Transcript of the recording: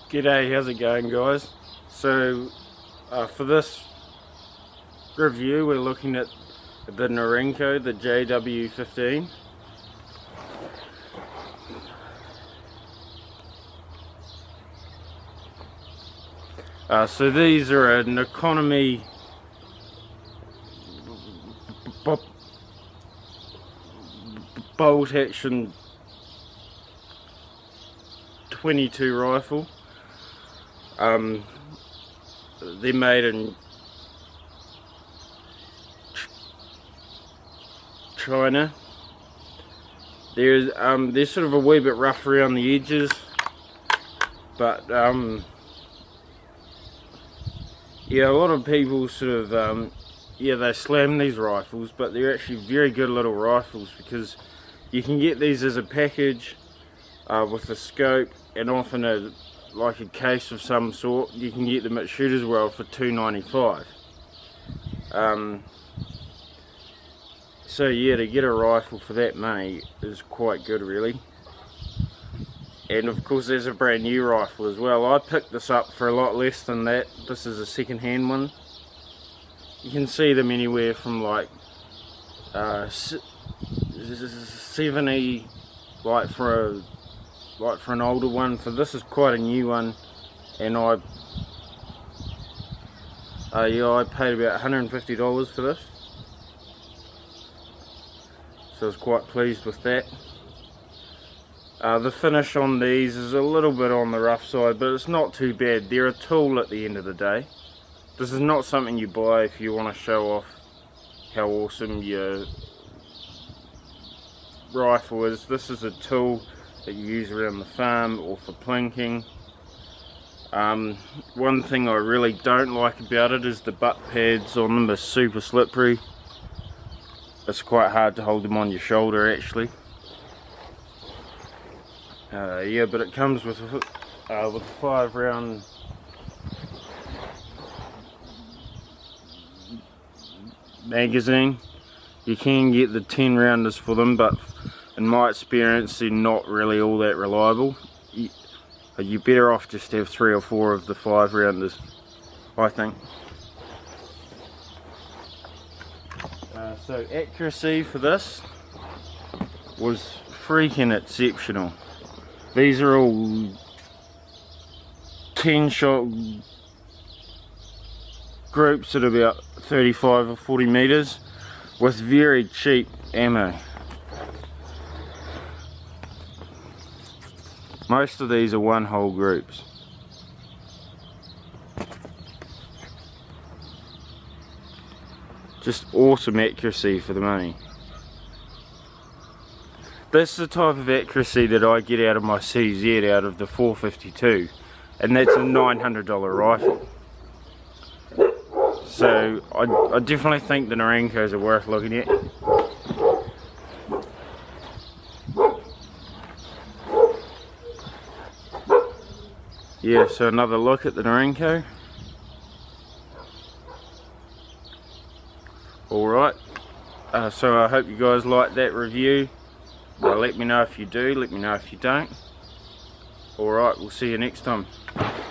G'day, how's it going guys? So for this review we're looking at the Norinco, the JW15. So these are an economy bolt action 22 rifle. They're made in China. They're sort of a wee bit rough around the edges, but yeah, a lot of people sort of they slam these rifles, but they're actually very good little rifles because you can get these as a package with a scope and often like a case of some sort. You can get them at Shooters World for $2.95. So yeah, to get a rifle for that money is quite good really. And of course there's a brand new rifle as well. I picked this up for a lot less than that. This is a second hand one. You can see them anywhere from like 70, like for an older one. For this is quite a new one, and I paid about $150 for this, so I was quite pleased with that. The finish on these is a little bit on the rough side, but it's not too bad. They're a tool at the end of the day. This is not something you buy if you want to show off how awesome your rifle is. This is a tool that you use around the farm or for plinking. One thing I really don't like about it is the butt pads on them are super slippery. It's quite hard to hold them on your shoulder actually. Yeah, but it comes with a 5-round magazine. You can get the 10-rounders for them, but in my experience they're not really all that reliable. You're better off just to have 3 or 4 of the 5-rounders, I think. So accuracy for this was freaking exceptional. These are all 10-shot groups at about 35 or 40 meters with very cheap ammo. Most of these are 1-hole groups. Just awesome accuracy for the money. This is the type of accuracy that I get out of my CZ out of the 452, and that's a $900 rifle. So I definitely think the Norincos are worth looking at. Yeah, so another look at the Norinco. Alright, so I hope you guys like that review. Let me know if you do, let me know if you don't. Alright, we'll see you next time.